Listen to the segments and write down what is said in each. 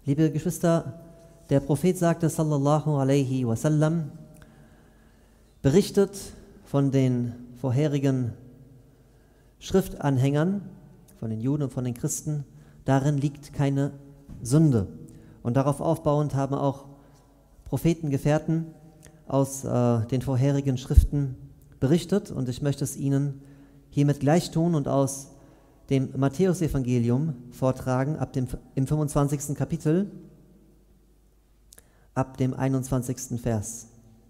Liebe Geschwister, der Prophet sagte, sallallahu alaihi wasallam, berichtet von den vorherigen Schriftanhängern, von den Juden und von den Christen, darin liegt keine Sünde. Und darauf aufbauend haben auch Prophetengefährten aus den vorherigen Schriften berichtet, und ich möchte es Ihnen hiermit gleich tun und aus dem Matthäusevangelium vortragen, im 25. Kapitel, ab dem 21. Vers.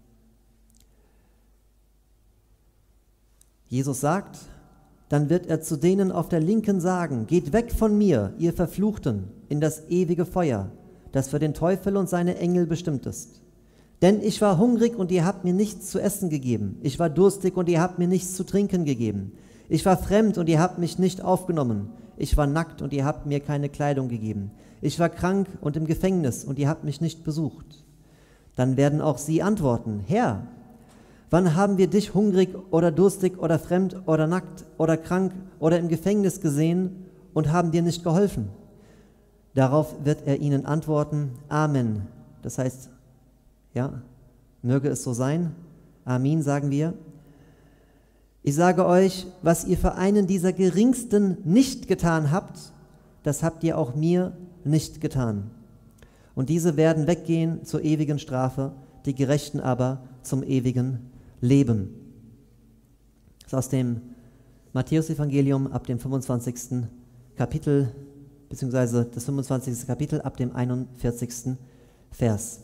Jesus sagt, dann wird er zu denen auf der Linken sagen, geht weg von mir, ihr Verfluchten, in das ewige Feuer, das für den Teufel und seine Engel bestimmt ist. Denn ich war hungrig und ihr habt mir nichts zu essen gegeben. Ich war durstig und ihr habt mir nichts zu trinken gegeben. Ich war fremd und ihr habt mich nicht aufgenommen. Ich war nackt und ihr habt mir keine Kleidung gegeben. Ich war krank und im Gefängnis und ihr habt mich nicht besucht. Dann werden auch sie antworten, Herr, wann haben wir dich hungrig oder durstig oder fremd oder nackt oder krank oder im Gefängnis gesehen und haben dir nicht geholfen? Darauf wird er ihnen antworten, Amen. Das heißt, ja, möge es so sein. Amin, sagen wir. Ich sage euch, was ihr für einen dieser Geringsten nicht getan habt, das habt ihr auch mir nicht getan. Und diese werden weggehen zur ewigen Strafe, die Gerechten aber zum ewigen Leben. Das ist aus dem Matthäusevangelium ab dem 25. Kapitel, beziehungsweise das 25. Kapitel ab dem 41. Vers.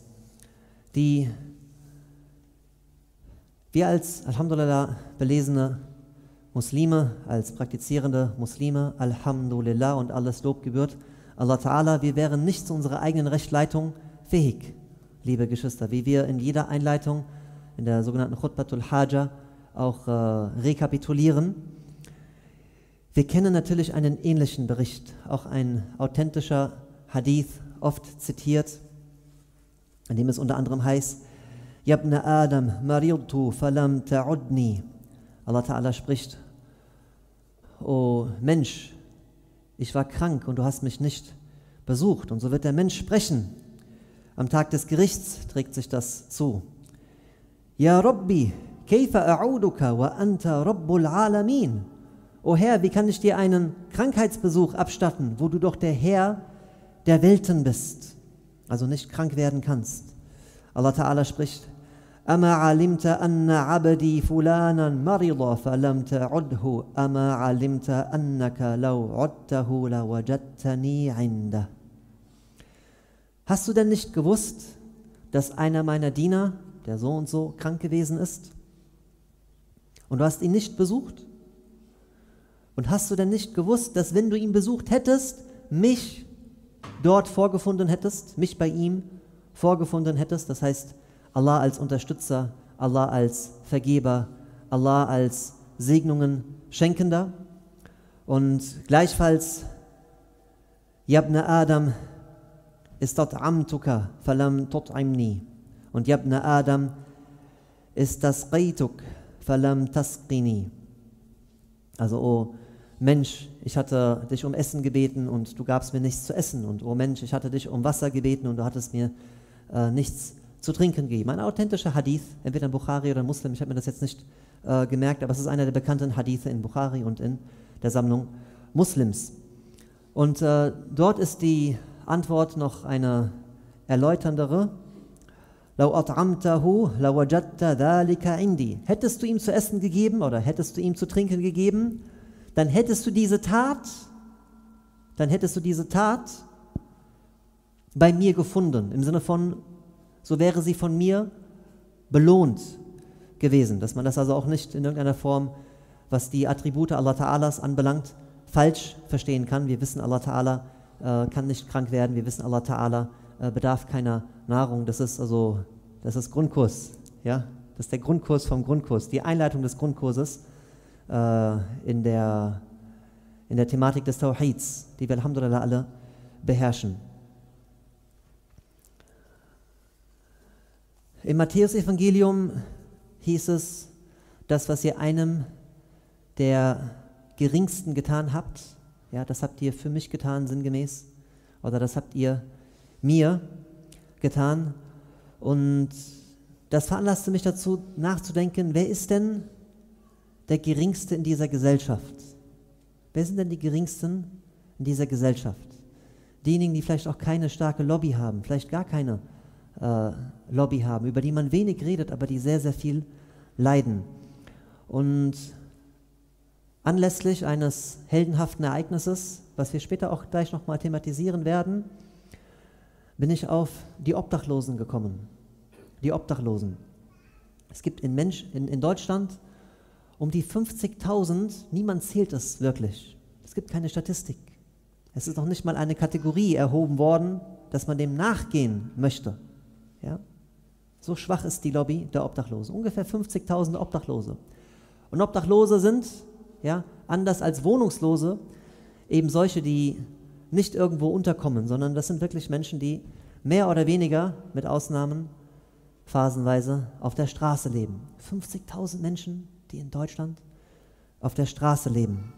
Wir als, Alhamdulillah, belesene Muslime, als praktizierende Muslime, Alhamdulillah, und alles Lob gebührt Allah Ta'ala, wir wären nicht zu unserer eigenen Rechtleitung fähig, liebe Geschwister, wie wir in jeder Einleitung, in der sogenannten Khutbatul Haja, auch rekapitulieren. Wir kennen natürlich einen ähnlichen Bericht, auch ein authentischer Hadith, oft zitiert, in dem es unter anderem heißt, Yabna Adam maridtu falam ta'udni. Allah Ta'ala spricht, O Mensch, ich war krank und du hast mich nicht besucht. Und so wird der Mensch sprechen. Am Tag des Gerichts trägt sich das zu. Ya Rabbi, kayfa a'uduka wa anta Rabbul Alamin. O Herr, wie kann ich dir einen Krankheitsbesuch abstatten, wo du doch der Herr der Welten bist, also nicht krank werden kannst. Allah Ta'ala spricht, Ama alimta anna abdi fulanan marida falam ta'udhu, ama alimta annaka law udtahu la wajadtani inda. Hast du denn nicht gewusst, dass einer meiner Diener, der so und so krank gewesen ist, und du hast ihn nicht besucht? Und hast du denn nicht gewusst, dass wenn du ihn besucht hättest, mich dort vorgefunden hättest, mich bei ihm vorgefunden hättest, das heißt, Allah als Unterstützer, Allah als Vergeber, Allah als Segnungen Schenkender. Und gleichfalls, Yabna Adam istat'amtuka falam tut'imni. Und Yabna Adam istasqaytuk falam tasqini. Also, oh Mensch, ich hatte dich um Essen gebeten und du gabst mir nichts zu essen. Und oh Mensch, ich hatte dich um Wasser gebeten und du hattest mir nichts zu trinken gegeben. Ein authentischer Hadith, entweder in Bukhari oder Muslim, ich habe mir das jetzt nicht gemerkt, aber es ist einer der bekannten Hadithe in Bukhari und in der Sammlung Muslims. Und dort ist die Antwort noch eine erläuterndere. Lau at'amtahu la wajadta dhalika indi. Hättest du ihm zu essen gegeben oder hättest du ihm zu trinken gegeben, dann hättest du diese Tat bei mir gefunden, im Sinne von, so wäre sie von mir belohnt gewesen. Dass man das also auch nicht in irgendeiner Form, was die Attribute Allah Ta'alas anbelangt, falsch verstehen kann. Wir wissen, Allah Ta'ala kann nicht krank werden. Wir wissen, Allah Ta'ala bedarf keiner Nahrung. Das ist Grundkurs. Ja? Das ist der Grundkurs vom Grundkurs. Die Einleitung des Grundkurses in der Thematik des Tawhids, die wir Alhamdulillah alle beherrschen. Im Matthäusevangelium hieß es, das, was ihr einem der Geringsten getan habt, ja, das habt ihr für mich getan, sinngemäß, oder das habt ihr mir getan. Und das veranlasste mich dazu, nachzudenken, wer ist denn der Geringste in dieser Gesellschaft? Wer sind denn die Geringsten in dieser Gesellschaft? Diejenigen, die vielleicht auch keine starke Lobby haben, vielleicht gar keine Lobby haben, über die man wenig redet, aber die sehr, sehr viel leiden. Und anlässlich eines heldenhaften Ereignisses, was wir später auch gleich nochmal thematisieren werden, bin ich auf die Obdachlosen gekommen. Die Obdachlosen. Es gibt in Deutschland um die 50.000, niemand zählt es wirklich. Es gibt keine Statistik. Es ist noch nicht mal eine Kategorie erhoben worden, dass man dem nachgehen möchte. Ja? So schwach ist die Lobby der Obdachlosen. Ungefähr 50.000 Obdachlose. Und Obdachlose sind, ja, anders als Wohnungslose, eben solche, die nicht irgendwo unterkommen, sondern das sind wirklich Menschen, die mehr oder weniger, mit Ausnahmen, phasenweise auf der Straße leben. 50.000 Menschen, die in Deutschland auf der Straße leben.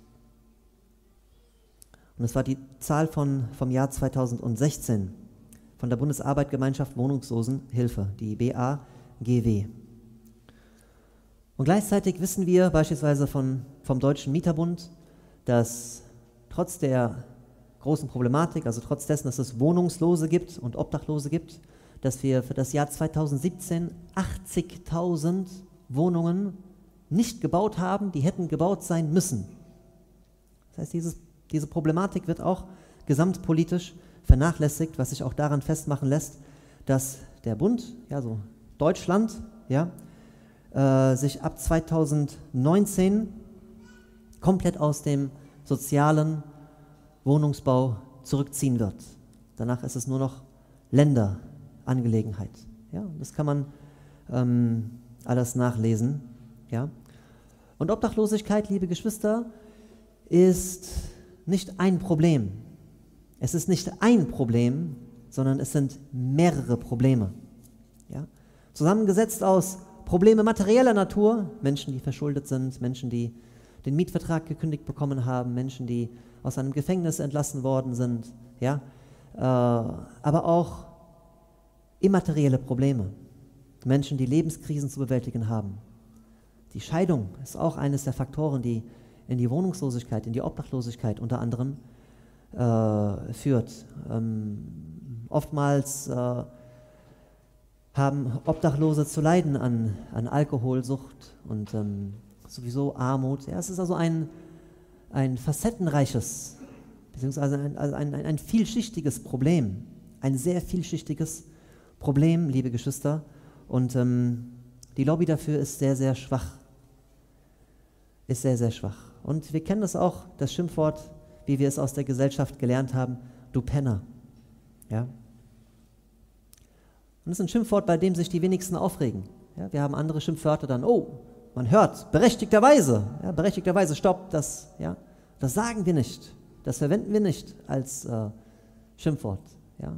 Und das war die Zahl vom Jahr 2016 von der Bundesarbeitsgemeinschaft Wohnungslosenhilfe, die BAGW. Und gleichzeitig wissen wir beispielsweise vom Deutschen Mieterbund, dass trotz der großen Problematik, also trotz dessen, dass es Wohnungslose gibt und Obdachlose gibt, dass wir für das Jahr 2017 80.000 Wohnungen nicht gebaut haben, die hätten gebaut sein müssen. Das heißt, diese Problematik wird auch gesamtpolitisch vernachlässigt, was sich auch daran festmachen lässt, dass der Bund, ja, so Deutschland, ja, sich ab 2019 komplett aus dem sozialen Wohnungsbau zurückziehen wird. Danach ist es nur noch Länderangelegenheit. Ja, das kann man alles nachlesen. Ja. Und Obdachlosigkeit, liebe Geschwister, ist nicht ein Problem. Es ist nicht ein Problem, sondern es sind mehrere Probleme. Ja. Zusammengesetzt aus Probleme materieller Natur, Menschen, die verschuldet sind, Menschen, die den Mietvertrag gekündigt bekommen haben, Menschen, die aus einem Gefängnis entlassen worden sind, ja, aber auch immaterielle Probleme, Menschen, die Lebenskrisen zu bewältigen haben. Die Scheidung ist auch eines der Faktoren, die in die Wohnungslosigkeit, in die Obdachlosigkeit unter anderem führt. Oftmals haben Obdachlose zu leiden an Alkoholsucht und sowieso Armut. Ja, es ist also ein facettenreiches, beziehungsweise ein vielschichtiges Problem, ein sehr vielschichtiges Problem, liebe Geschwister. Und die Lobby dafür ist sehr, sehr schwach. Ist sehr, sehr schwach. Und wir kennen das auch, das Schimpfwort, wie wir es aus der Gesellschaft gelernt haben, du Penner. Ja? Und das ist ein Schimpfwort, bei dem sich die wenigsten aufregen. Ja? Wir haben andere Schimpfwörter dann, oh, man hört, berechtigterweise, ja, berechtigterweise, stopp, das sagen wir nicht, das verwenden wir nicht als Schimpfwort. Ja?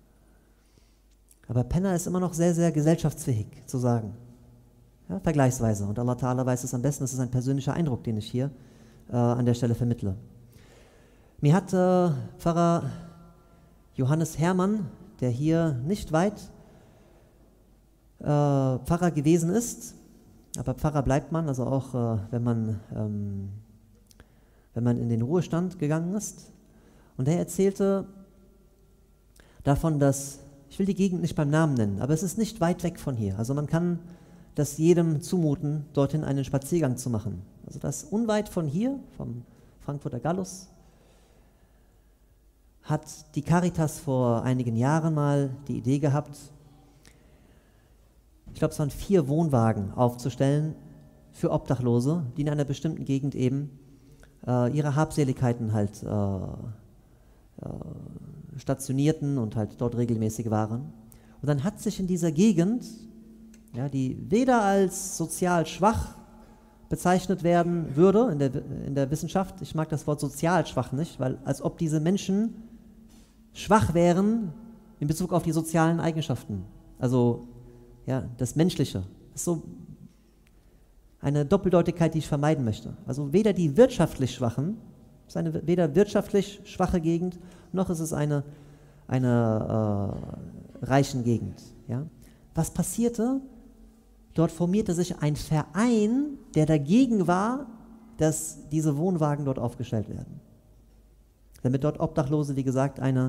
Aber Penner ist immer noch sehr, sehr gesellschaftsfähig zu sagen. Ja, vergleichsweise. Und Allah Ta'ala weiß es am besten, das ist ein persönlicher Eindruck, den ich hier an der Stelle vermittle. Mir hat Pfarrer Johannes Hermann, der hier nicht weit Pfarrer gewesen ist, aber Pfarrer bleibt man, also auch wenn man in den Ruhestand gegangen ist. Und er erzählte davon, dass, ich will die Gegend nicht beim Namen nennen, aber es ist nicht weit weg von hier. Also man kann das jedem zumuten, dorthin einen Spaziergang zu machen. Also das unweit von hier, vom Frankfurter Gallus, hat die Caritas vor einigen Jahren mal die Idee gehabt, ich glaube, es waren 4 Wohnwagen aufzustellen für Obdachlose, die in einer bestimmten Gegend eben ihre Habseligkeiten halt stationierten und halt dort regelmäßig waren. Und dann hat sich in dieser Gegend, ja, die weder als sozial schwach bezeichnet werden würde in der Wissenschaft, ich mag das Wort sozial schwach nicht, weil als ob diese Menschen schwach wären in Bezug auf die sozialen Eigenschaften, also ja, das Menschliche. Das ist so eine Doppeldeutigkeit, die ich vermeiden möchte. Also weder die wirtschaftlich Schwachen, es ist weder wirtschaftlich schwache Gegend, noch ist es eine einer reichen Gegend. Ja? Was passierte? Dort formierte sich ein Verein, der dagegen war, dass diese Wohnwagen dort aufgestellt werden. Damit dort Obdachlose, wie gesagt, eine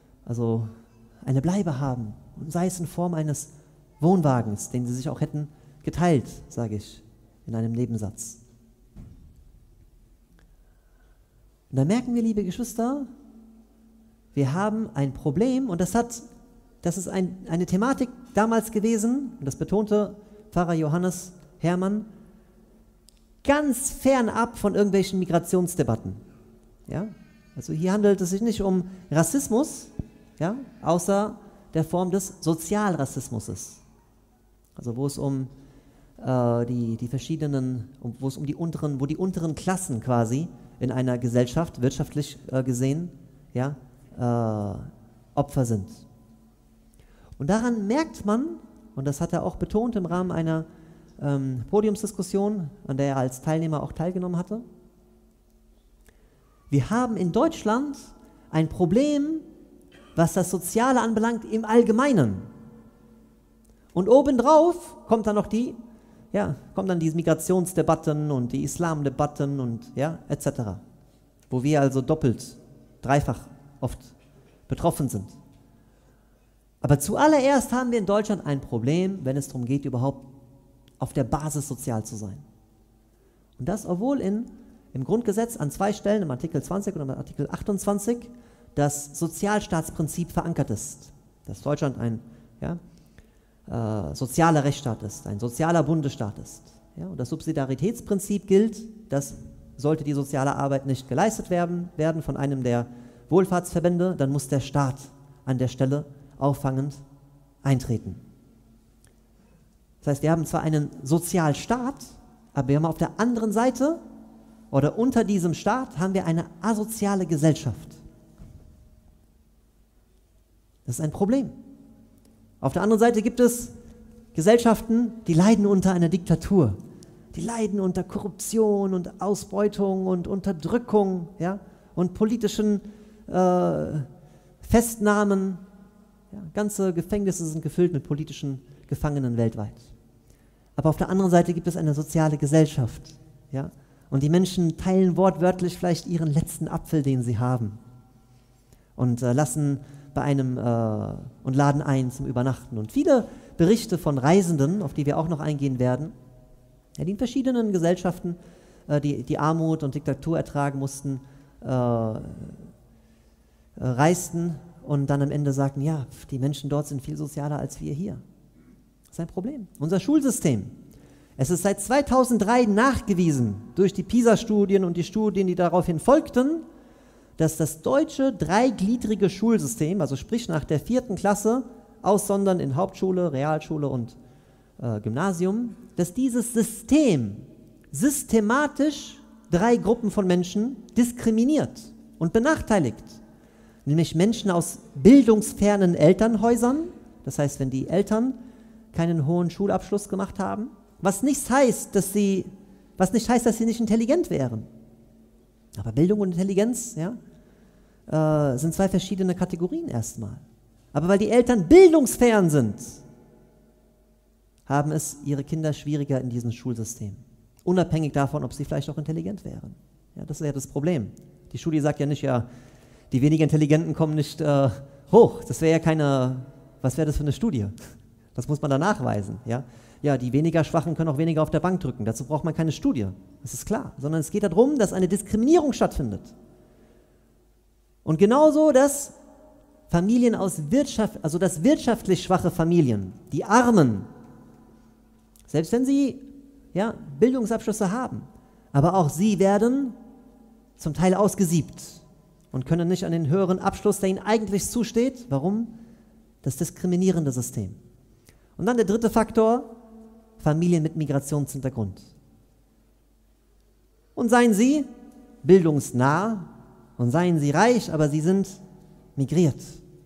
Bleibe haben. Und sei es in Form eines Wohnwagens, den sie sich auch hätten geteilt, sage ich in einem Nebensatz. Und da merken wir, liebe Geschwister, wir haben ein Problem und das ist eine Thematik damals gewesen, und das betonte Pfarrer Johannes Hermann, ganz fernab von irgendwelchen Migrationsdebatten. Ja? Also hier handelt es sich nicht um Rassismus, ja, außer der Form des Sozialrassismus. Also wo es um die verschiedenen, wo die unteren Klassen quasi in einer Gesellschaft, wirtschaftlich gesehen, ja, Opfer sind. Und daran merkt man, und das hat er auch betont im Rahmen einer Podiumsdiskussion, an der er als Teilnehmer auch teilgenommen hatte, wir haben in Deutschland ein Problem, was das Soziale anbelangt, im Allgemeinen. Und obendrauf kommen dann diese Migrationsdebatten und die Islamdebatten und ja, etc. Wo wir also doppelt, dreifach oft betroffen sind. Aber zuallererst haben wir in Deutschland ein Problem, wenn es darum geht, überhaupt auf der Basis sozial zu sein. Und das, obwohl im Grundgesetz an 2 Stellen, im Artikel 20 und im Artikel 28, das Sozialstaatsprinzip verankert ist. Dass Deutschland ein sozialer Rechtsstaat ist, ein sozialer Bundesstaat ist. Ja, und das Subsidiaritätsprinzip gilt, dass sollte die soziale Arbeit nicht geleistet werden von einem der Wohlfahrtsverbände, dann muss der Staat an der Stelle auffangend eintreten. Das heißt, wir haben zwar einen Sozialstaat, aber wir haben auf der anderen Seite oder unter diesem Staat haben wir eine asoziale Gesellschaft. Das ist ein Problem. Auf der anderen Seite gibt es Gesellschaften, die leiden unter einer Diktatur. Die leiden unter Korruption und Ausbeutung und Unterdrückung, ja, und politischen Festnahmen. Ja, ganze Gefängnisse sind gefüllt mit politischen Gefangenen weltweit. Aber auf der anderen Seite gibt es eine soziale Gesellschaft. Ja, und die Menschen teilen wortwörtlich vielleicht ihren letzten Apfel, den sie haben. Und lassen bei einem und laden ein zum Übernachten. Und viele Berichte von Reisenden, auf die wir auch noch eingehen werden, ja, die in verschiedenen Gesellschaften die Armut und Diktatur ertragen mussten, reisten und dann am Ende sagten, ja, die Menschen dort sind viel sozialer als wir hier. Das ist ein Problem. Unser Schulsystem. Es ist seit 2003 nachgewiesen durch die PISA-Studien und die Studien, die daraufhin folgten, dass das deutsche dreigliedrige Schulsystem, also sprich nach der 4. Klasse, aussondern in Hauptschule, Realschule und Gymnasium, dass dieses System systematisch 3 Gruppen von Menschen diskriminiert und benachteiligt. Nämlich Menschen aus bildungsfernen Elternhäusern, das heißt, wenn die Eltern keinen hohen Schulabschluss gemacht haben, was nicht heißt, dass sie nicht intelligent wären. Aber Bildung und Intelligenz, ja, sind 2 verschiedene Kategorien erstmal. Aber weil die Eltern bildungsfern sind, haben es ihre Kinder schwieriger in diesem Schulsystem. Unabhängig davon, ob sie vielleicht auch intelligent wären. Ja, das ist ja das Problem. Die Studie sagt ja nicht, ja, die weniger Intelligenten kommen nicht hoch. Das wäre ja was wäre das für eine Studie? Das muss man da nachweisen. Ja? Ja, die weniger Schwachen können auch weniger auf der Bank drücken. Dazu braucht man keine Studie. Das ist klar. Sondern es geht darum, dass eine Diskriminierung stattfindet. Und genauso, dass Familien dass wirtschaftlich schwache Familien, die Armen, selbst wenn sie Bildungsabschlüsse haben, aber auch sie werden zum Teil ausgesiebt und können nicht an den höheren Abschluss, der ihnen eigentlich zusteht. Warum? Das diskriminierende System. Und dann der 3. Faktor, Familien mit Migrationshintergrund. Und seien sie bildungsnah und seien sie reich, aber sie sind migriert.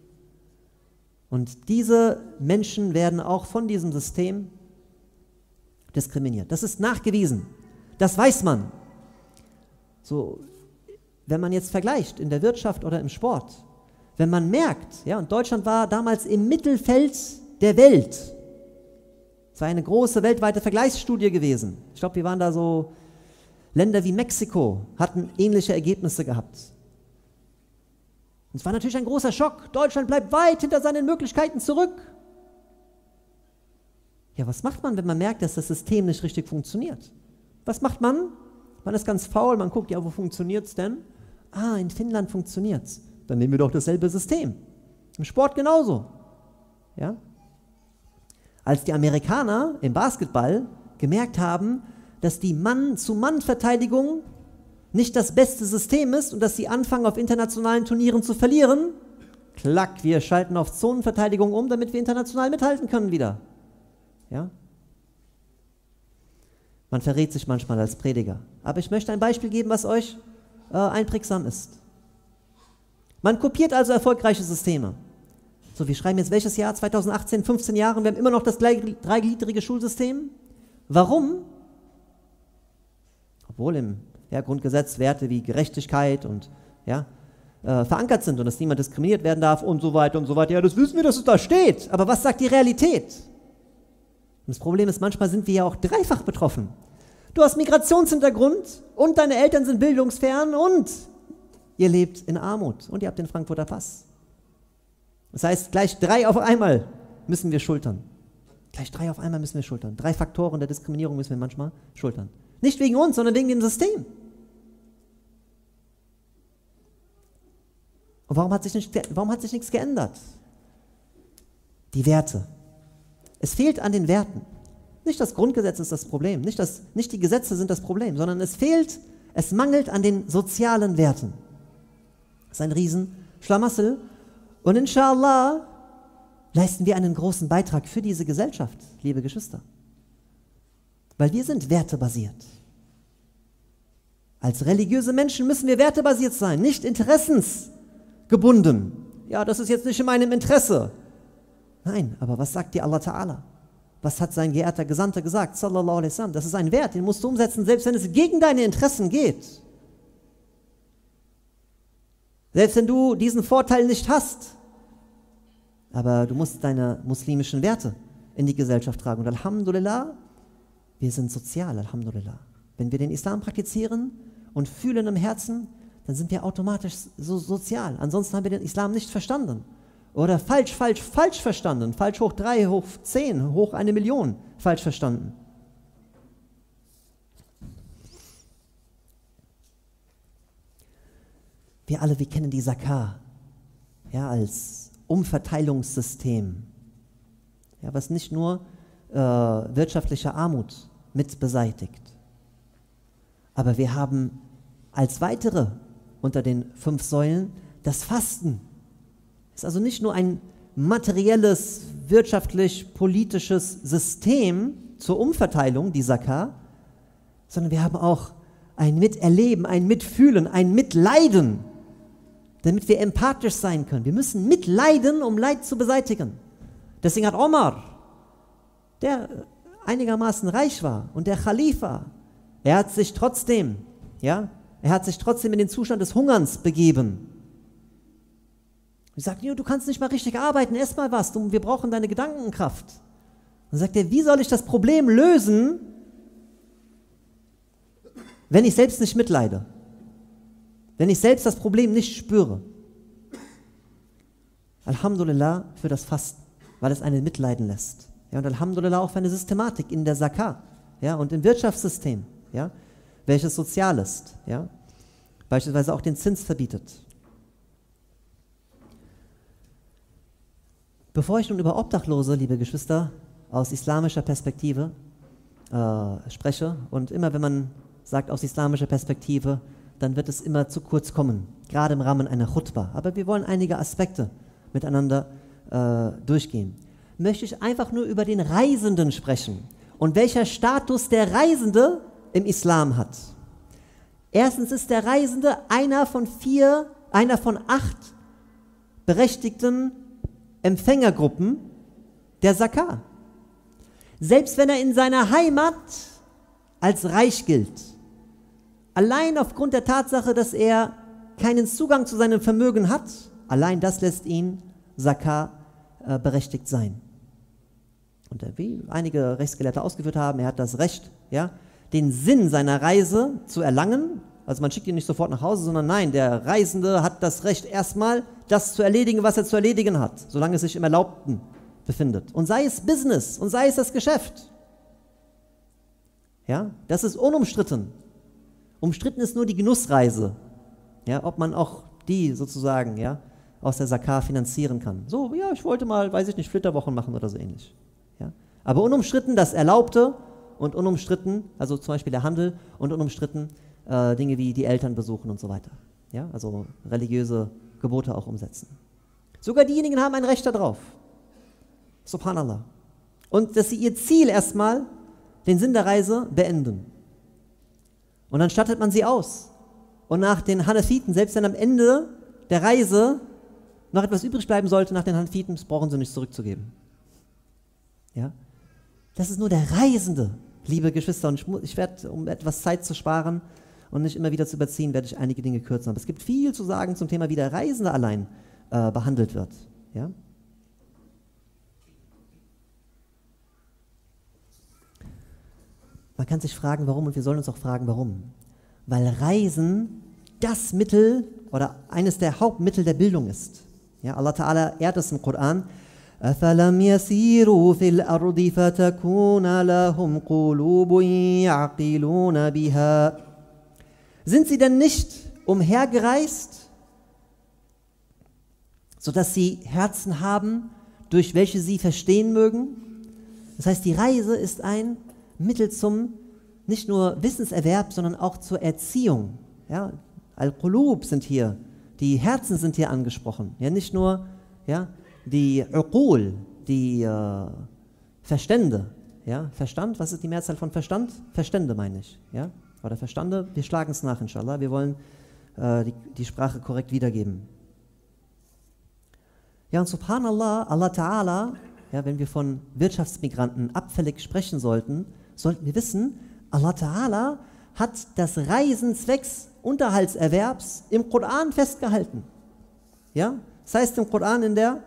Und diese Menschen werden auch von diesem System diskriminiert. Das ist nachgewiesen. Das weiß man. So, wenn man jetzt vergleicht in der Wirtschaft oder im Sport, wenn man merkt, ja, und Deutschland war damals im Mittelfeld der Welt. Es war eine große weltweite Vergleichsstudie gewesen. Ich glaube, wir waren da so, Länder wie Mexiko hatten ähnliche Ergebnisse gehabt. Und es war natürlich ein großer Schock. Deutschland bleibt weit hinter seinen Möglichkeiten zurück. Ja, was macht man, wenn man merkt, dass das System nicht richtig funktioniert? Was macht man? Man ist ganz faul, man guckt, ja, wo funktioniert es denn? Ah, in Finnland funktioniert es. Dann nehmen wir doch dasselbe System. Im Sport genauso. Ja? Als die Amerikaner im Basketball gemerkt haben, dass die Mann-zu-Mann-Verteidigung nicht das beste System ist und dass sie anfangen, auf internationalen Turnieren zu verlieren, klack, wir schalten auf Zonenverteidigung um, damit wir international mithalten können wieder. Ja? Man verrät sich manchmal als Prediger. Aber ich möchte ein Beispiel geben, was euch einprägsam ist. Man kopiert also erfolgreiche Systeme. So, wir schreiben jetzt welches Jahr? 2018, 15 Jahre, und wir haben immer noch das dreigliedrige Schulsystem. Warum? Obwohl im Grundgesetz Werte wie Gerechtigkeit und verankert sind und dass niemand diskriminiert werden darf und so weiter und so weiter. Ja, das wissen wir, dass es da steht. Aber was sagt die Realität? Und das Problem ist, manchmal sind wir ja auch dreifach betroffen. Du hast Migrationshintergrund und deine Eltern sind bildungsfern und ihr lebt in Armut und ihr habt den Frankfurter Pass. Das heißt, gleich 3 auf einmal müssen wir schultern. Gleich 3 auf einmal müssen wir schultern. 3 Faktoren der Diskriminierung müssen wir manchmal schultern. Nicht wegen uns, sondern wegen dem System. Und warum hat sich nichts geändert? Die Werte. Es fehlt an den Werten. Nicht das Grundgesetz ist das Problem, nicht die Gesetze sind das Problem, sondern es mangelt an den sozialen Werten. Das ist ein Riesenschlamassel. Und inshallah leisten wir einen großen Beitrag für diese Gesellschaft, liebe Geschwister. Weil wir sind wertebasiert. Als religiöse Menschen müssen wir wertebasiert sein, nicht interessensgebunden. Ja, das ist jetzt nicht in meinem Interesse. Nein, aber was sagt dir Allah Ta'ala? Was hat sein geehrter Gesandter gesagt? Sallallahu alaihi wasallam. Das ist ein Wert, den musst du umsetzen, selbst wenn es gegen deine Interessen geht. Selbst wenn du diesen Vorteil nicht hast. Aber du musst deine muslimischen Werte in die Gesellschaft tragen. Und Alhamdulillah, wir sind sozial, Alhamdulillah. Wenn wir den Islam praktizieren und fühlen im Herzen, dann sind wir automatisch so sozial. Ansonsten haben wir den Islam nicht verstanden. Oder falsch verstanden. Falsch hoch 3, hoch 10, hoch 1 Million. Falsch verstanden. Wir kennen die Zakah, ja, als Umverteilungssystem, ja, was nicht nur wirtschaftliche Armut mit beseitigt. Aber wir haben als weitere unter den 5 Säulen das Fasten. Ist also nicht nur ein materielles, wirtschaftlich-politisches System zur Umverteilung, die Zakah, sondern wir haben auch ein Miterleben, ein Mitfühlen, ein Mitleiden, damit wir empathisch sein können. Wir müssen mitleiden, um Leid zu beseitigen. Deswegen hat Omar, der einigermaßen reich war und der Khalifa, er hat sich trotzdem in den Zustand des Hungerns begeben. Ich sage, du kannst nicht mal richtig arbeiten, ess mal was, wir brauchen deine Gedankenkraft. Dann sagt er, wie soll ich das Problem lösen, wenn ich selbst nicht mitleide? Wenn ich selbst das Problem nicht spüre? Alhamdulillah für das Fasten, weil es einen mitleiden lässt. Ja, und Alhamdulillah auch für eine Systematik in der Zakah, ja, und im Wirtschaftssystem, ja, welches sozial ist, ja, beispielsweise auch den Zins verbietet. Bevor ich nun über Obdachlose, liebe Geschwister, aus islamischer Perspektive spreche, und immer wenn man sagt aus islamischer Perspektive, dann wird es immer zu kurz kommen, gerade im Rahmen einer Khutbah. Aber wir wollen einige Aspekte miteinander durchgehen. Möchte ich einfach nur über den Reisenden sprechen und welcher Status der Reisende im Islam hat. Erstens ist der Reisende einer von 8 berechtigten Empfängergruppen der Zakah. Selbst wenn er in seiner Heimat als reich gilt, allein aufgrund der Tatsache, dass er keinen Zugang zu seinem Vermögen hat, Allein das lässt ihn Zakah berechtigt sein. Und wie einige Rechtsgelehrte ausgeführt haben, er hat das Recht, ja, den Sinn seiner Reise zu erlangen. Also man schickt ihn nicht sofort nach Hause, sondern nein, der Reisende hat das Recht, erstmal das zu erledigen, was er zu erledigen hat, solange es sich im Erlaubten befindet. Und sei es Business und sei es das Geschäft. Ja, das ist unumstritten. Umstritten ist nur die Genussreise, ja, ob man auch die sozusagen, ja, aus der Zakah finanzieren kann. So, ja, ich wollte mal, weiß ich nicht, Flitterwochen machen oder so ähnlich. Ja. Aber unumstritten das Erlaubte und unumstritten, also zum Beispiel der Handel und unumstritten Dinge wie die Eltern besuchen und so weiter. Ja, also religiöse Gebote auch umsetzen. Sogar diejenigen haben ein Recht darauf. Subhanallah. Und dass sie ihr Ziel erstmal, den Sinn der Reise, beenden. Und dann stattet man sie aus. Und nach den Hanafiten, selbst wenn am Ende der Reise noch etwas übrig bleiben sollte nach den Hanafiten, das brauchen sie nicht zurückzugeben. Ja? Das ist nur der Reisende, liebe Geschwister. Und ich werde, um etwas Zeit zu sparen und nicht immer wieder zu überziehen, werde ich einige Dinge kürzen. Aber es gibt viel zu sagen zum Thema, wie der Reisende allein behandelt wird. Ja? Man kann sich fragen, warum, und wir sollen uns auch fragen, warum. Weil Reisen das Mittel oder eines der Hauptmittel der Bildung ist. Ja, Allah Ta'ala ehrt es im Koran. أَفَلَمْ يَسِيرُوا فِي الْأَرْضِ فَتَكُونَ لَهُمْ قُلُوبٌ يَعْقِلُونَ بِهَا. Sind sie denn nicht umhergereist, sodass sie Herzen haben, durch welche sie verstehen mögen? Das heißt, die Reise ist ein Mittel zum nicht nur Wissenserwerb, sondern auch zur Erziehung. Ja, Al-Qulub sind hier, die Herzen sind hier angesprochen. Ja, nicht nur ja, die Uqul, die Verstände. Ja, Verstand, was ist die Mehrzahl von Verstand? Verstände meine ich. Ja? Oder Verstande, wir schlagen es nach, inshallah. Wir wollen die Sprache korrekt wiedergeben. Ja, und subhanallah, Allah Ta'ala, ja, wenn wir von Wirtschaftsmigranten abfällig sprechen sollten wir wissen, Allah Ta'ala hat das Reisen zwecks Unterhaltserwerbs im Koran festgehalten. Ja? Das heißt im Koran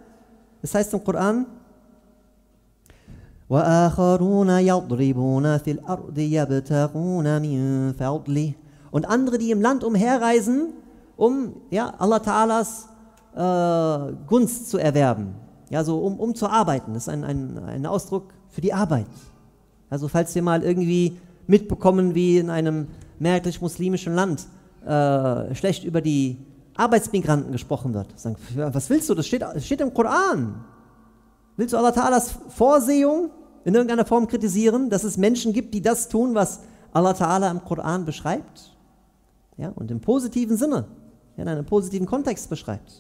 وَآخَرُونَ يَضْرِبُونَ فِي الْأَرْضِ يَبْتَغُونَ مِنْ فَضْلِهِ. Und andere, die im Land umherreisen, um ja, Allah Ta'alas Gunst zu erwerben. Ja, so um zu arbeiten. Das ist ein Ausdruck für die Arbeit. Also falls wir mal irgendwie mitbekommen, wie in einem mehrheitlich-muslimischen Land schlecht über die Arbeitsmigranten gesprochen wird. Sagen, was willst du? Das steht im Koran. Willst du Allah Ta'alas Vorsehung in irgendeiner Form kritisieren, dass es Menschen gibt, die das tun, was Allah Ta'ala im Koran beschreibt? Ja, und im positiven Sinne, in einem positiven Kontext beschreibt.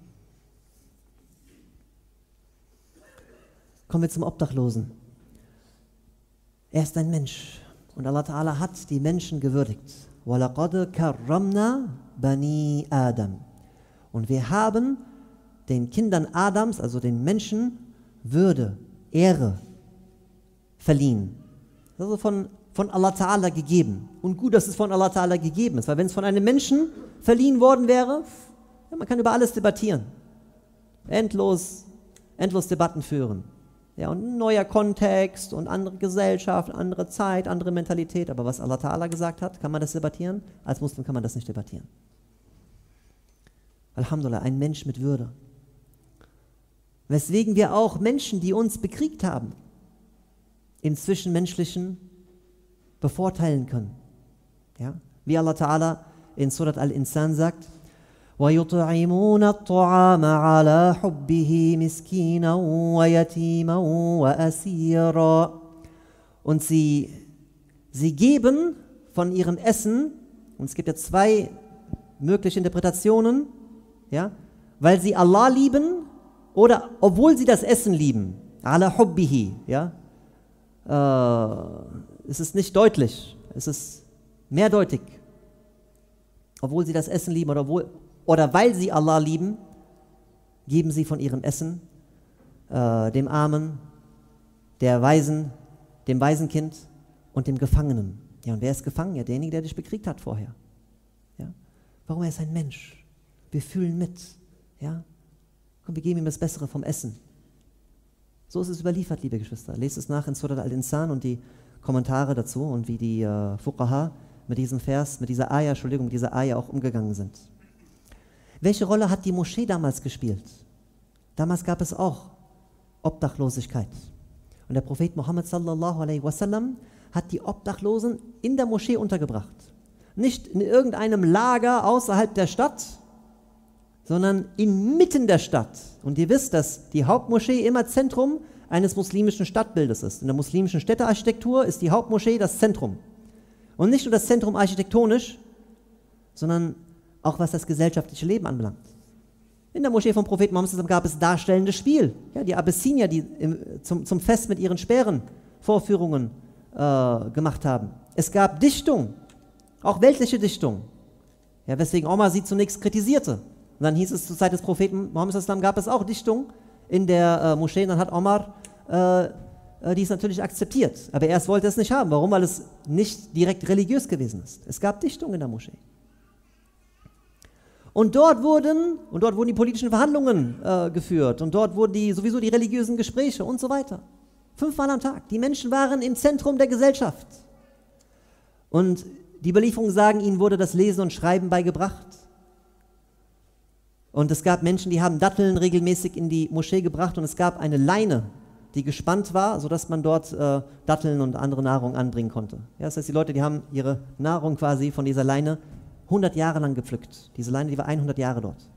Kommen wir zum Obdachlosen. Er ist ein Mensch und Allah Ta'ala hat die Menschen gewürdigt. وَلَقَدْ كَرَّمْنَا بَنِي آدَمَ. Und wir haben den Kindern Adams, also den Menschen, Würde, Ehre verliehen. Das ist also von Allah Ta'ala gegeben. Und gut, dass es von Allah Ta'ala gegeben ist, weil wenn es von einem Menschen verliehen worden wäre, ja, man kann über alles debattieren. Endlos Debatten führen. Ja, und ein neuer Kontext und andere Gesellschaft, andere Zeit, andere Mentalität. Aber was Allah Ta'ala gesagt hat, kann man das debattieren? Als Muslim kann man das nicht debattieren. Alhamdulillah, ein Mensch mit Würde. Weswegen wir auch Menschen, die uns bekriegt haben, im Zwischenmenschlichen bevorteilen können. Ja? Wie Allah Ta'ala in Surat Al-Insan sagt, وَيُطْعِمُونَ الطَّعَامَ عَلَى حُبِّهِ مِسْكِينًا وَيَتِيمًا وَأَسِيرًا. Und sie geben von ihrem Essen, und es gibt ja zwei mögliche Interpretationen, ja, weil sie Allah lieben oder obwohl sie das Essen lieben. Ala hubbihi, ja. Es ist nicht deutlich, es ist mehrdeutig. Obwohl sie das Essen lieben oder weil sie Allah lieben, geben sie von ihrem Essen dem Armen, der Waisen, dem Waisenkind und dem Gefangenen. Ja, und wer ist gefangen? Ja, derjenige, der dich bekriegt hat vorher. Ja. Warum? Er ist ein Mensch. Wir fühlen mit. Ja? Komm, wir geben ihm das Bessere vom Essen. So ist es überliefert, liebe Geschwister. Lest es nach in Surat al-Insan und die Kommentare dazu und wie die Fuqaha mit diesem Vers, mit dieser Ayah auch umgegangen sind. Welche Rolle hat die Moschee damals gespielt? Damals gab es auch Obdachlosigkeit. Und der Prophet Muhammad sallallahu alaihi wasallam hat die Obdachlosen in der Moschee untergebracht. Nicht in irgendeinem Lager außerhalb der Stadt, sondern inmitten der Stadt. Und ihr wisst, dass die Hauptmoschee immer Zentrum eines muslimischen Stadtbildes ist. In der muslimischen Städtearchitektur ist die Hauptmoschee das Zentrum. Und nicht nur das Zentrum architektonisch, sondern auch was das gesellschaftliche Leben anbelangt. In der Moschee vom Propheten Mohammed gab es darstellendes Spiel. Ja, die Abyssinier, die zum Fest mit ihren Speeren Vorführungen gemacht haben. Es gab Dichtung, auch weltliche Dichtung, ja, weswegen Omar sie zunächst kritisierte. Und dann hieß es, zur Zeit des Propheten Mohammed gab es auch Dichtung in der Moschee. Und dann hat Omar dies natürlich akzeptiert. Aber er wollte es nicht haben. Warum? Weil es nicht direkt religiös gewesen ist. Es gab Dichtung in der Moschee. Und dort wurden die politischen Verhandlungen geführt. Und dort wurden sowieso die religiösen Gespräche und so weiter. 5-mal am Tag. Die Menschen waren im Zentrum der Gesellschaft. Und die Überlieferungen sagen, ihnen wurde das Lesen und Schreiben beigebracht. Und es gab Menschen, die haben Datteln regelmäßig in die Moschee gebracht. Und es gab eine Leine, die gespannt war, sodass man dort Datteln und andere Nahrung anbringen konnte. Ja, das heißt, die Leute, die haben ihre Nahrung quasi von dieser Leine 100 Jahre lang gepflückt. Diese Leine, die war 100 Jahre dort.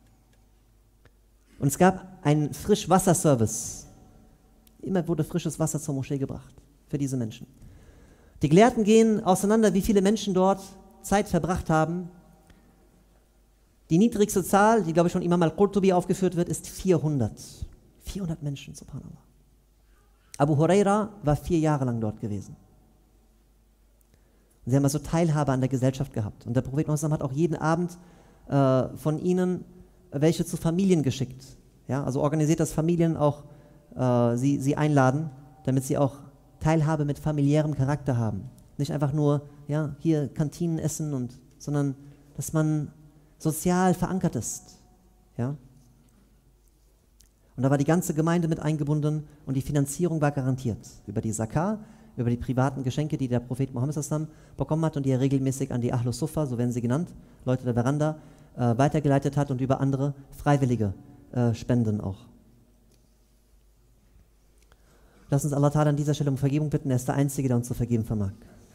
Und es gab einen Frischwasserservice. Immer wurde frisches Wasser zur Moschee gebracht für diese Menschen. Die Gelehrten gehen auseinander, wie viele Menschen dort Zeit verbracht haben. Die niedrigste Zahl, die, glaube ich, von Imam al-Qurtubi aufgeführt wird, ist 400. 400 Menschen, subhanallah. Abu Huraira war 4 Jahre lang dort gewesen. Und sie haben also Teilhabe an der Gesellschaft gehabt. Und der Prophet Muhammad hat auch jeden Abend von ihnen welche zu Familien geschickt. Ja, also organisiert, dass Familien auch sie einladen, damit sie auch Teilhabe mit familiärem Charakter haben. Nicht einfach nur, ja, hier Kantinen essen, sondern dass man sozial verankert ist. Ja? Und da war die ganze Gemeinde mit eingebunden und die Finanzierung war garantiert über die Zakah, über die privaten Geschenke, die der Prophet Muhammad bekommen hat und die er regelmäßig an die Ahlus Suffa, so werden sie genannt, Leute der Veranda, weitergeleitet hat und über andere freiwillige Spenden auch. Lass uns Allah Ta'ala an dieser Stelle um Vergebung bitten, er ist der Einzige, der uns zu vergeben vermag.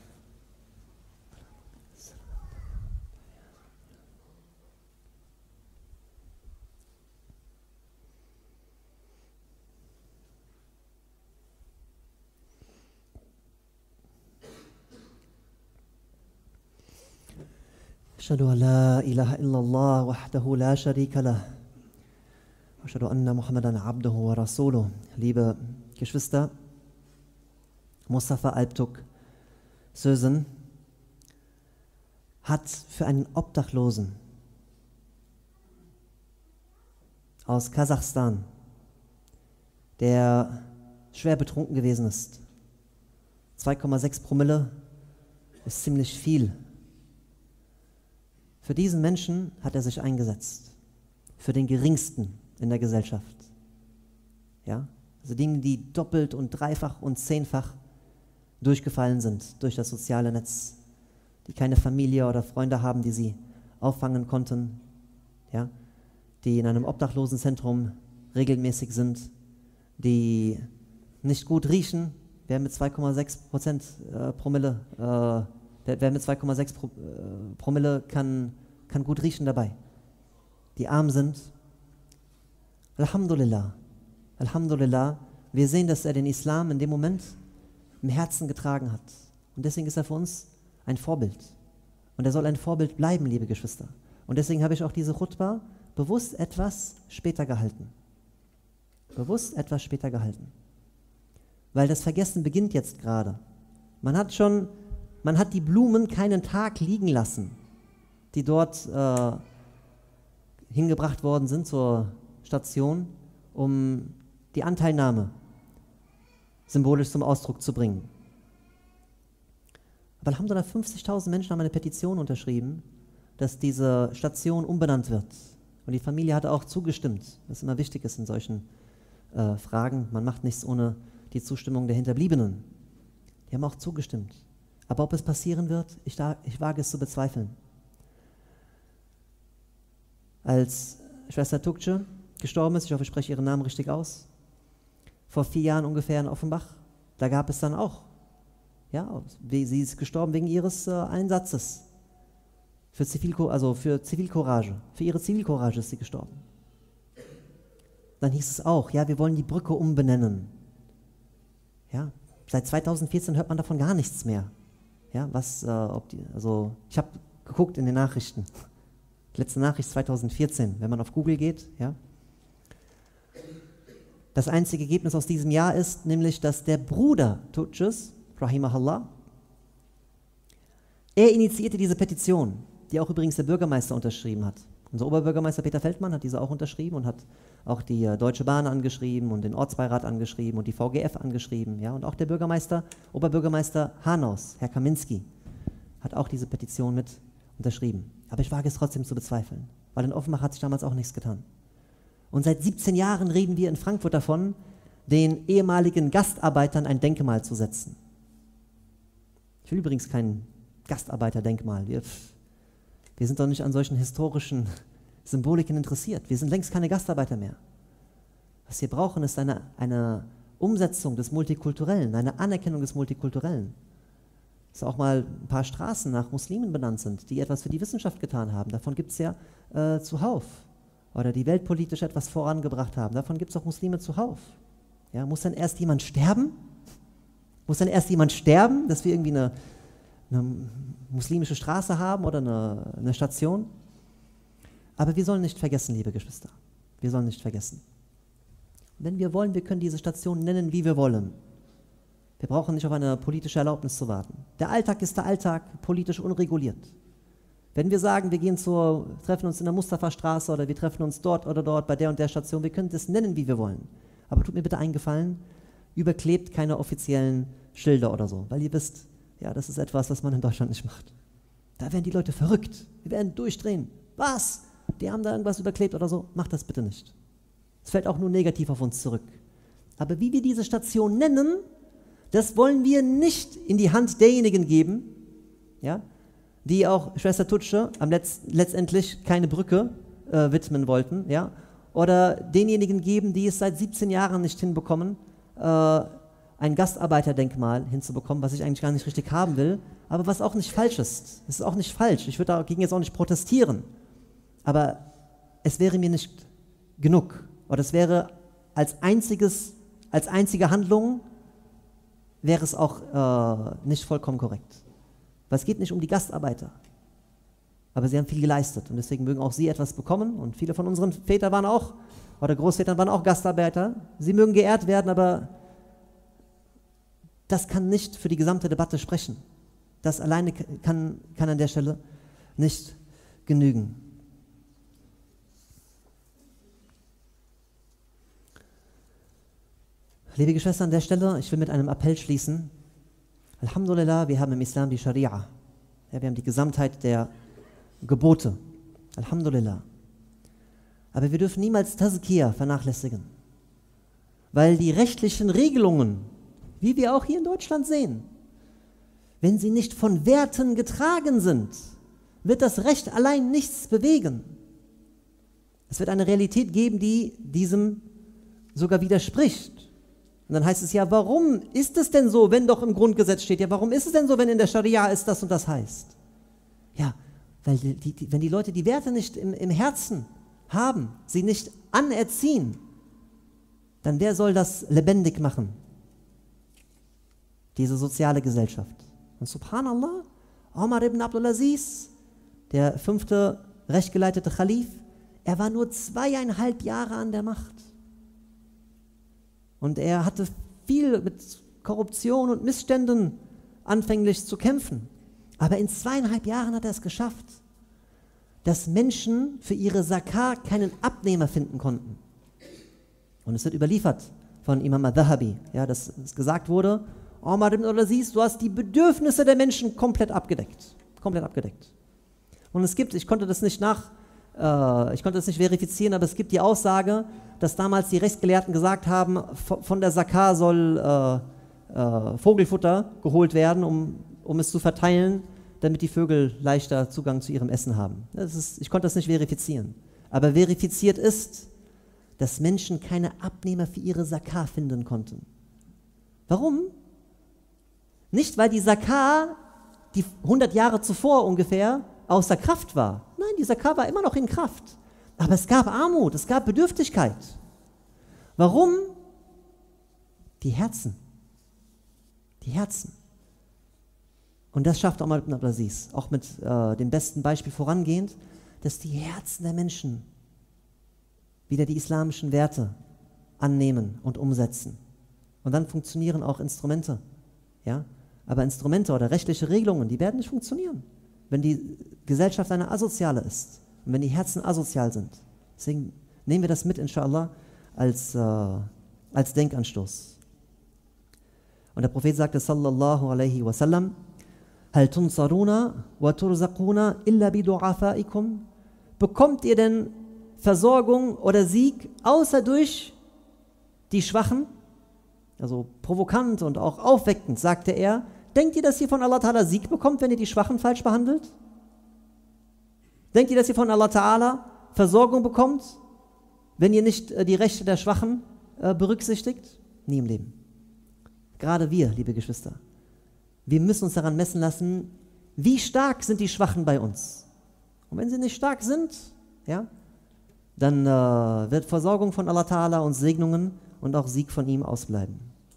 Ashhadu an la ilaha illallah wahdahu la sharika lah. Ashhadu anna Muhammadan abduhu wa rasuluh. Liebe Geschwister, Mustafa Alptuk Sözen hat für einen Obdachlosen aus Kasachstan, der schwer betrunken gewesen ist, 2,6 Promille ist ziemlich viel. Für diesen Menschen hat er sich eingesetzt, für den Geringsten in der Gesellschaft. Ja? Also Dinge, die doppelt und dreifach und 10-fach durchgefallen sind durch das soziale Netz, die keine Familie oder Freunde haben, die sie auffangen konnten, ja? Die in einem Obdachlosenzentrum regelmäßig sind, die nicht gut riechen. Wer mit 2,6% Promille, wer mit 2,6 Promille kann gut riechen dabei. Die arm sind. Alhamdulillah. Alhamdulillah. Wir sehen, dass er den Islam in dem Moment im Herzen getragen hat. Und deswegen ist er für uns ein Vorbild. Und er soll ein Vorbild bleiben, liebe Geschwister. Und deswegen habe ich auch diese Khutbah bewusst etwas später gehalten. Bewusst etwas später gehalten. Weil das Vergessen beginnt jetzt gerade. Man hat die Blumen keinen Tag liegen lassen, die dort hingebracht worden sind zur Station, um die Anteilnahme symbolisch zum Ausdruck zu bringen. Aber Alhamdulillah, 50.000 Menschen haben eine Petition unterschrieben, dass diese Station umbenannt wird. Und die Familie hatte auch zugestimmt, was immer wichtig ist in solchen Fragen. Man macht nichts ohne die Zustimmung der Hinterbliebenen. Die haben auch zugestimmt. Aber ob es passieren wird, ich wage es zu bezweifeln. Als Schwester Tukce gestorben ist, ich hoffe, ich spreche ihren Namen richtig aus, vor 4 Jahren ungefähr in Offenbach, da gab es dann auch, ja, sie ist gestorben wegen ihres Einsatzes für Zivilcourage. Für ihre Zivilcourage ist sie gestorben. Dann hieß es auch, ja, wir wollen die Brücke umbenennen. Ja, seit 2014 hört man davon gar nichts mehr. Ja, ich habe geguckt in den Nachrichten. Letzte Nachricht 2014, wenn man auf Google geht, ja. Das einzige Ergebnis aus diesem Jahr ist nämlich, dass der Bruder Tukces, Rahimahullah, er initiierte diese Petition, die auch übrigens der Bürgermeister unterschrieben hat. Unser Oberbürgermeister Peter Feldmann hat diese auch unterschrieben und hat auch die Deutsche Bahn angeschrieben und den Ortsbeirat angeschrieben und die VGF angeschrieben. Ja? Und auch der Oberbürgermeister Hanaus, Herr Kaminski, hat auch diese Petition mit unterschrieben. Aber ich wage es trotzdem zu bezweifeln, weil in Offenbach hat sich damals auch nichts getan. Und seit 17 Jahren reden wir in Frankfurt davon, den ehemaligen Gastarbeitern ein Denkmal zu setzen. Ich will übrigens kein Gastarbeiterdenkmal. Wir sind doch nicht an solchen historischen Symboliken interessiert. Wir sind längst keine Gastarbeiter mehr. Was wir brauchen, ist eine Umsetzung des Multikulturellen, eine Anerkennung des Multikulturellen. Dass auch mal ein paar Straßen nach Muslimen benannt sind, die etwas für die Wissenschaft getan haben. Davon gibt es ja zuhauf. Oder die weltpolitisch etwas vorangebracht haben. Davon gibt es auch Muslime zuhauf. Ja, muss dann erst jemand sterben? Muss dann erst jemand sterben, dass wir irgendwie eine muslimische Straße haben oder eine Station? Aber wir sollen nicht vergessen, liebe Geschwister. Wir sollen nicht vergessen. Wenn wir wollen, wir können diese Station nennen, wie wir wollen. Wir brauchen nicht auf eine politische Erlaubnis zu warten. Der Alltag ist der Alltag, politisch unreguliert. Wenn wir sagen, wir treffen uns in der Mustafa-Straße oder wir treffen uns dort oder dort bei der und der Station, wir können das nennen, wie wir wollen. Aber tut mir bitte einen Gefallen, überklebt keine offiziellen Schilder oder so, weil ihr wisst, ja, das ist etwas, was man in Deutschland nicht macht. Da werden die Leute verrückt, wir werden durchdrehen. Was? Die haben da irgendwas überklebt oder so? Macht das bitte nicht. Es fällt auch nur negativ auf uns zurück. Aber wie wir diese Station nennen, das wollen wir nicht in die Hand derjenigen geben, ja, die auch Schwester Tukce letztendlich keine Brücke widmen wollten, ja, oder denjenigen geben, die es seit 17 Jahren nicht hinbekommen, ein Gastarbeiterdenkmal hinzubekommen, was ich eigentlich gar nicht richtig haben will, aber was auch nicht falsch ist. Es ist auch nicht falsch. Ich würde dagegen jetzt auch nicht protestieren. Aber es wäre mir nicht genug. Oder es wäre als einzige Handlung, wäre es auch nicht vollkommen korrekt. Weil es geht nicht um die Gastarbeiter. Aber sie haben viel geleistet und deswegen mögen auch sie etwas bekommen. Und viele von unseren Vätern oder Großvätern waren auch Gastarbeiter. Sie mögen geehrt werden, aber das kann nicht für die gesamte Debatte sprechen. Das alleine kann an der Stelle nicht genügen. Liebe Geschwister, an der Stelle, ich will mit einem Appell schließen. Alhamdulillah, wir haben im Islam die Scharia. Ja, wir haben die Gesamtheit der Gebote. Alhamdulillah. Aber wir dürfen niemals Tazkiyah vernachlässigen. Weil die rechtlichen Regelungen, wie wir auch hier in Deutschland sehen, wenn sie nicht von Werten getragen sind, wird das Recht allein nichts bewegen. Es wird eine Realität geben, die diesem sogar widerspricht. Und dann heißt es ja, warum ist es denn so, wenn doch im Grundgesetz steht, ja, warum ist es denn so, wenn in der Scharia ist das und das heißt? Ja, weil wenn die Leute die Werte nicht im Herzen haben, sie nicht anerziehen, dann wer soll das lebendig machen? Diese soziale Gesellschaft. Und subhanallah, Omar ibn Abdulaziz, der 5. rechtgeleitete Khalif, er war nur 2,5 Jahre an der Macht. Und er hatte viel mit Korruption und Missständen anfänglich zu kämpfen. Aber in 2,5 Jahren hat er es geschafft, dass Menschen für ihre Zakah keinen Abnehmer finden konnten. Und es wird überliefert von Imam al-Dhahabi, ja, dass gesagt wurde, Omar ibn Abdulaziz, du hast die Bedürfnisse der Menschen komplett abgedeckt. Komplett abgedeckt. Und ich konnte das nicht ich konnte es nicht verifizieren, aber es gibt die Aussage, dass damals die Rechtsgelehrten gesagt haben, von der Zakah soll Vogelfutter geholt werden, um es zu verteilen, damit die Vögel leichter Zugang zu ihrem Essen haben. Ich konnte das nicht verifizieren. Aber verifiziert ist, dass Menschen keine Abnehmer für ihre Zakah finden konnten. Warum? Nicht, weil die Zakah, die 100 Jahre zuvor ungefähr, außer Kraft war. Nein, die Zakah war immer noch in Kraft. Aber es gab Armut, es gab Bedürftigkeit. Warum? Die Herzen. Die Herzen. Und das schafft Omar ibn Abdulaziz, auch mit dem besten Beispiel vorangehend, dass die Herzen der Menschen wieder die islamischen Werte annehmen und umsetzen. Und dann funktionieren auch Instrumente. Ja? Aber Instrumente oder rechtliche Regelungen, die werden nicht funktionieren, wenn die Gesellschaft eine asoziale ist und wenn die Herzen asozial sind. Deswegen nehmen wir das mit, inshallah, als Denkanstoß. Und der Prophet sagte, sallallahu alaihi wasallam, Hal tunsaruna wa turzaquna illa bidu'afaikum? Bekommt ihr denn Versorgung oder Sieg außer durch die Schwachen? Also provokant und auch aufweckend, sagte er, denkt ihr, dass ihr von Allah Ta'ala Sieg bekommt, wenn ihr die Schwachen falsch behandelt? Denkt ihr, dass ihr von Allah Ta'ala Versorgung bekommt, wenn ihr nicht die Rechte der Schwachen berücksichtigt? Nie im Leben. Gerade wir, liebe Geschwister, wir müssen uns daran messen lassen, wie stark sind die Schwachen bei uns. Und wenn sie nicht stark sind, ja, dann wird Versorgung von Allah Ta'ala und Segnungen und auch Sieg von ihm ausbleiben.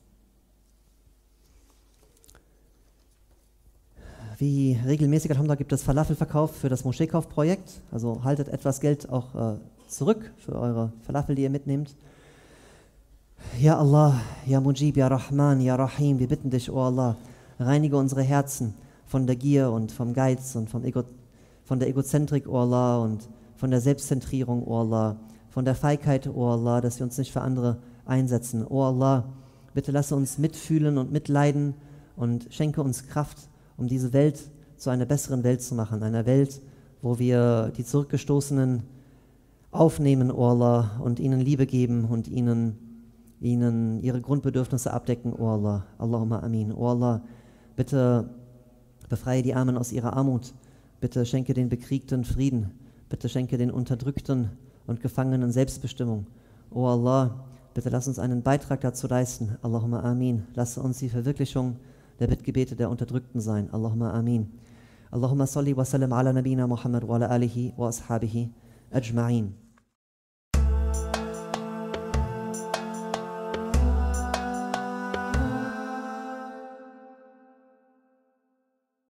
Wie regelmäßig, Alhamdulillah, gibt es Falafelverkauf für das Moscheekaufprojekt. Also haltet etwas Geld auch zurück für eure Falafel, die ihr mitnehmt. Ja Allah, Ja Mujib, Ja Rahman, Ja Rahim, wir bitten dich, oh Allah, reinige unsere Herzen von der Gier und vom Geiz und von der Egozentrik, oh Allah, und von der Selbstzentrierung, oh Allah, von der Feigheit, oh Allah, dass wir uns nicht für andere einsetzen. Oh Allah, bitte lasse uns mitfühlen und mitleiden und schenke uns Kraft, um diese Welt zu einer besseren Welt zu machen. Einer Welt, wo wir die Zurückgestoßenen aufnehmen, oh Allah, und ihnen Liebe geben und ihnen ihre Grundbedürfnisse abdecken, oh Allah. Allahumma amin. Oh Allah, bitte befreie die Armen aus ihrer Armut. Bitte schenke den Bekriegten Frieden. Bitte schenke den Unterdrückten und Gefangenen Selbstbestimmung. O Allah, bitte lass uns einen Beitrag dazu leisten. Allahumma amin. Lass uns die Verwirklichung der Bittgebete der Unterdrückten sein. Allahumma amin. Allahumma salli wa sallim ala nabina Muhammad wa ala alihi wa ashabihi ajma'in.